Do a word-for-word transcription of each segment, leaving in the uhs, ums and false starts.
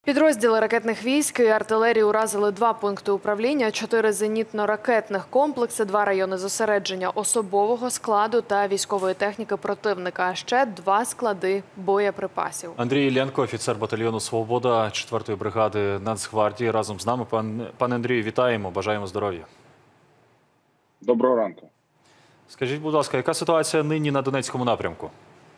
Підрозділи ракетних військ і артилерії уразили два пункти управління, чотири зенітно-ракетних комплекси, два райони зосередження особового складу та військової техніки противника, а ще два склади боєприпасів. Андрій Іллєнко, офіцер батальйону «Свобода» четвертої бригади Нацгвардії, разом з нами. Пан, пане Андрію, вітаємо, бажаємо здоров'я. Доброго ранку. Скажіть, будь ласка, яка ситуація нині на Донецькому напрямку?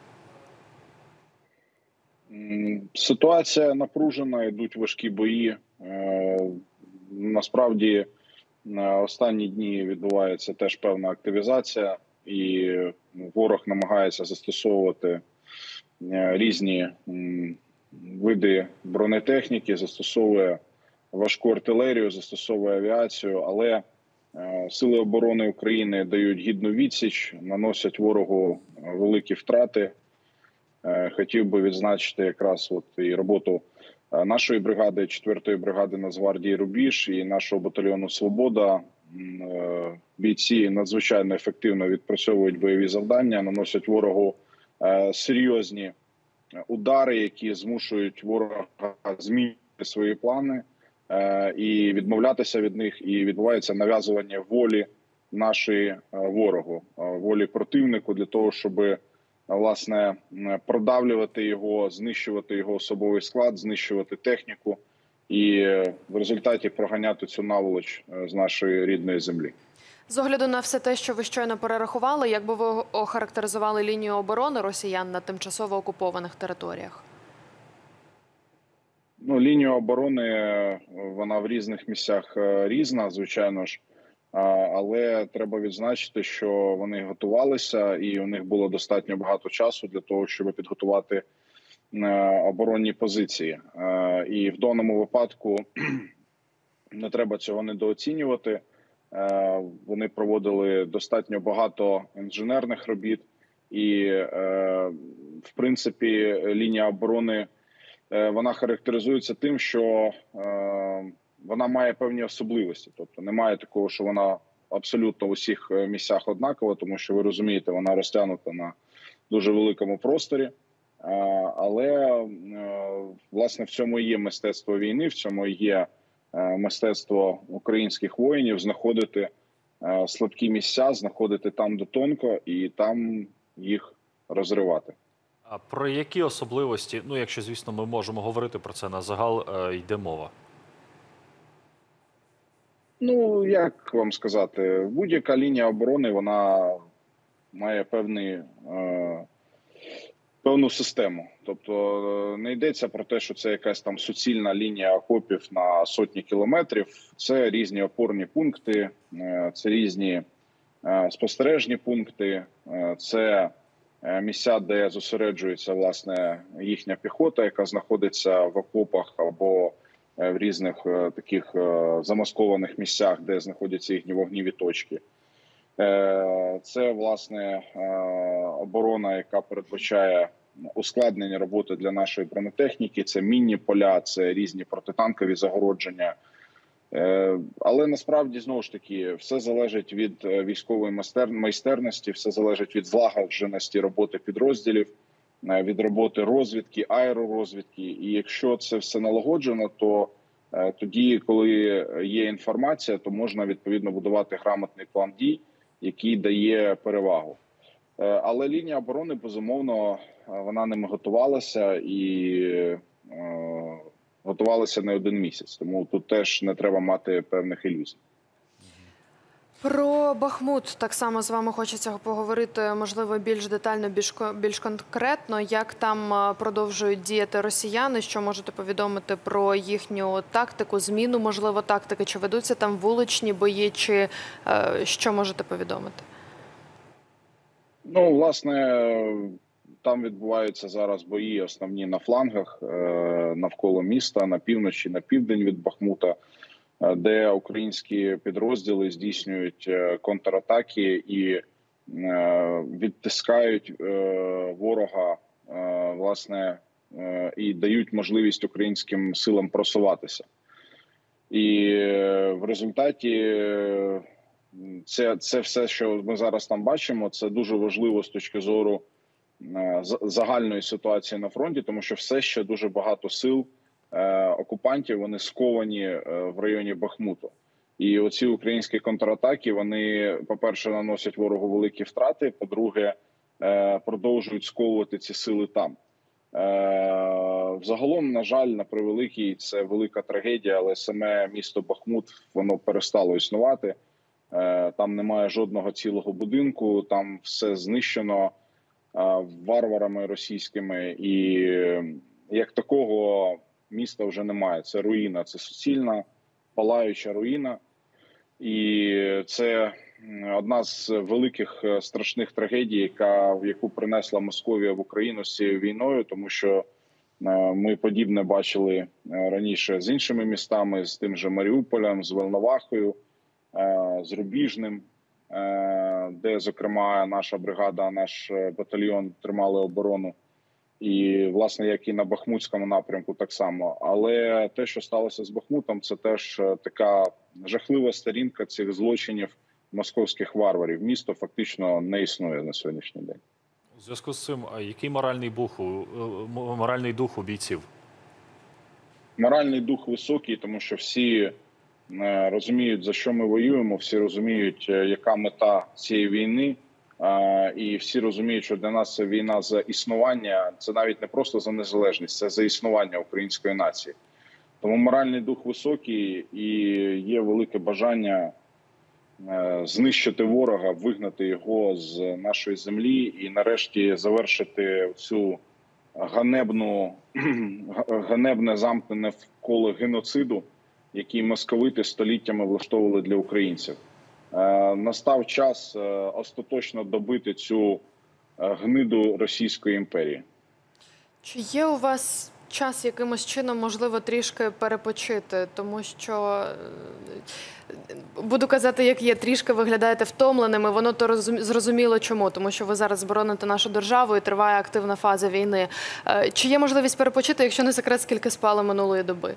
Ситуація напружена, йдуть важкі бої. Насправді, останні дні відбувається теж певна активізація, і ворог намагається застосовувати різні види бронетехніки, застосовує важку артилерію, застосовує авіацію, але Сили оборони України дають гідну відсіч, наносять ворогу великі втрати. Хотів би відзначити якраз от і роботу нашої бригади, четвертої бригади Нацгвардії «Рубіж» і нашого батальйону «Свобода». Бійці надзвичайно ефективно відпрацьовують бойові завдання, наносять ворогу серйозні удари, які змушують ворога змінити свої плани і відмовлятися від них, і відбувається нав'язування волі нашої ворогу, волі противнику для того, щоб власне продавлювати його, знищувати його особовий склад, знищувати техніку і в результаті проганяти цю наволоч з нашої рідної землі. З огляду на все те, що ви щойно перерахували, як би ви охарактеризували лінію оборони росіян на тимчасово окупованих територіях? Ну, лінія оборони, вона в різних місцях різна, звичайно ж. Але треба відзначити, що вони готувалися і у них було достатньо багато часу для того, щоб підготувати оборонні позиції. І в даному випадку не треба цього недооцінювати. Вони проводили достатньо багато інженерних робіт і, в принципі, лінія оборони вона характеризується тим, що вона має певні особливості. Тобто немає такого, що вона абсолютно в усіх місцях однакова, тому що, ви розумієте, вона розтягнута на дуже великому просторі. Але, власне, в цьому і є мистецтво війни, в цьому і є мистецтво українських воїнів знаходити слабкі місця, знаходити там, де тонко, і там їх розривати. А про які особливості, ну, якщо, звісно, ми можемо говорити про це на загал, йде мова? Ну, як вам сказати, будь-яка лінія оборони, вона має певний, е, певну систему. Тобто не йдеться про те, що це якась там суцільна лінія окопів на сотні кілометрів. Це різні опорні пункти, е, це різні е, спостережні пункти, е, це місця, де зосереджується, власне, їхня піхота, яка знаходиться в окопах або в різних таких замаскованих місцях, де знаходяться їхні вогневі точки. Це, власне, оборона, яка передбачає ускладнення роботи для нашої бронетехніки, це мінні поля, це різні протитанкові загородження. Але насправді, знову ж таки, все залежить від військової майстерності, все залежить від злагодженості роботи підрозділів, від роботи розвідки, аеророзвідки. І якщо це все налагоджено, то тоді, коли є інформація, то можна відповідно будувати грамотний план дій, який дає перевагу. Але лінія оборони, безумовно, вона ними готувалася і готувалися не один місяць, тому тут теж не треба мати певних ілюзій. Про Бахмут так само з вами хочеться поговорити, можливо, більш детально, більш, більш конкретно. Як там продовжують діяти росіяни? Що можете повідомити про їхню тактику, зміну, можливо, тактики? Чи ведуться там вуличні бої, чи е, що можете повідомити? Ну, власне, там відбуваються зараз бої основні на флангах, навколо міста, на півночі, на південь від Бахмута, де українські підрозділи здійснюють контратаки і відтискають ворога, власне, і дають можливість українським силам просуватися. І в результаті це, це все, що ми зараз там бачимо, це дуже важливо з точки зору загальної ситуації на фронті, тому що все ще дуже багато сил е, окупантів, вони сковані е, в районі Бахмуту. І оці українські контратаки, вони, по-перше, наносять ворогу великі втрати, по-друге, е, продовжують сковувати ці сили там. Е, Взагалом, на жаль, на превеликий, це велика трагедія, але саме місто Бахмут, воно перестало існувати. Е, Там немає жодного цілого будинку, там все знищено е, варварами російськими. І як такого міста вже немає. Це руїна, це суцільна, палаюча руїна. І це одна з великих страшних трагедій, яка, яку принесла Московія в Україну з цією війною, тому що ми подібне бачили раніше з іншими містами, з тим же Маріуполем, з Волновахою, з Рубіжним, де, зокрема, наша бригада, наш батальйон тримали оборону. І, власне, як і на Бахмутському напрямку так само. Але те, що сталося з Бахмутом, це теж така жахлива сторінка цих злочинів московських варварів. Місто фактично не існує на сьогоднішній день. У зв'язку з цим, а який моральний дух у, моральний дух у бійців? Моральний дух високий, тому що всі розуміють, за що ми воюємо, всі розуміють, яка мета цієї війни. І всі розуміють, що для нас це війна за існування, це навіть не просто за незалежність, це за існування української нації. Тому моральний дух високий і є велике бажання знищити ворога, вигнати його з нашої землі і нарешті завершити цю ганебну, ганебне замкнене коло геноциду, який московити століттями влаштовували для українців. Настав час остаточно добити цю гниду Російської імперії. Чи є у вас час якимось чином, можливо, трішки перепочити? Тому що, буду казати, як є, трішки виглядаєте втомленими. Воно то зрозуміло чому. Тому що ви зараз бороните нашу державу і триває активна фаза війни. Чи є можливість перепочити, якщо не секрет, скільки спали минулої доби?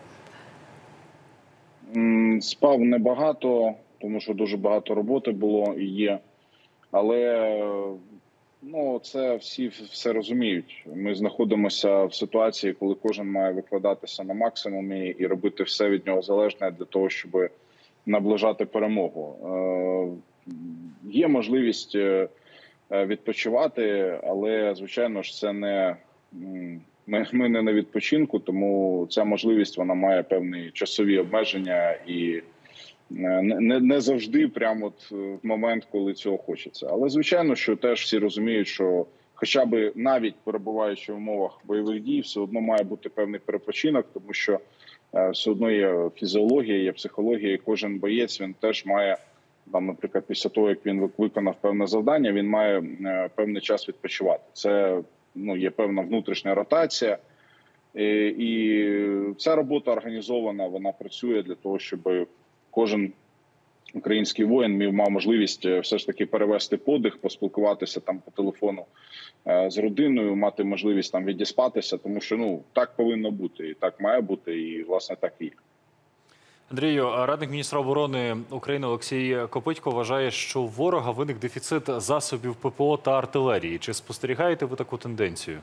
Спав небагато, тому що дуже багато роботи було і є. Але ну, це всі все розуміють. Ми знаходимося в ситуації, коли кожен має викладатися на максимумі і робити все від нього залежне для того, щоб наближати перемогу. Е, є можливість відпочивати, але, звичайно ж, це не... Ми, ми не на відпочинку, тому ця можливість, вона має певні часові обмеження і не, не завжди прямо от в момент, коли цього хочеться. Але, звичайно, що теж всі розуміють, що хоча б навіть перебуваючи в умовах бойових дій, все одно має бути певний перепочинок, тому що все одно є фізіологія, є психологія, і кожен боєць, він теж має, там, наприклад, після того, як він виконав певне завдання, він має певний час відпочивати. Це ну, є певна внутрішня ротація. І, і ця робота організована, вона працює для того, щоб кожен український воїн мав, мав можливість все ж таки перевести подих, поспілкуватися там по телефону е, з родиною, мати можливість там відіспатися, тому що ну так повинно бути, і так має бути, і власне так і є. Андрію, радник міністра оборони України Олексій Копитько вважає, що у ворога виник дефіцит засобів ППО та артилерії. Чи спостерігаєте ви таку тенденцію?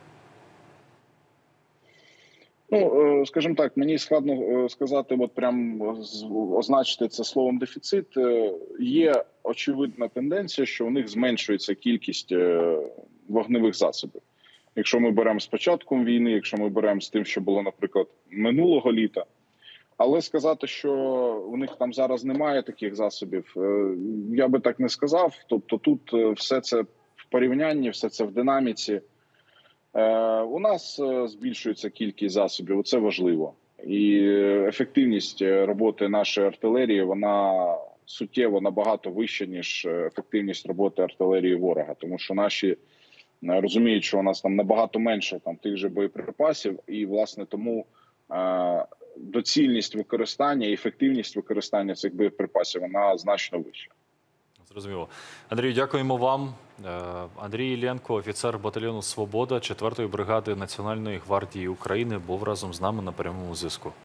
Ну, скажімо так, мені складно сказати, от прям означити це словом дефіцит. Є очевидна тенденція, що у них зменшується кількість вогневих засобів. Якщо ми беремо з початком війни, якщо ми беремо з тим, що було, наприклад, минулого літа. Але сказати, що у них там зараз немає таких засобів, я би так не сказав. Тобто тут все це в порівнянні, все це в динаміці. У нас збільшується кількість засобів, це важливо. І ефективність роботи нашої артилерії, вона суттєво набагато вища, ніж ефективність роботи артилерії ворога. Тому що наші розуміють, що у нас там набагато менше там, тих же боєприпасів, і, власне, тому доцільність використання і ефективність використання цих боєприпасів, вона значно вища. Зрозуміло. Андрію, дякуємо вам. Андрій Іллєнко, офіцер батальйону «Свобода» четвертої бригади Національної гвардії України, був разом з нами на прямому зв'язку.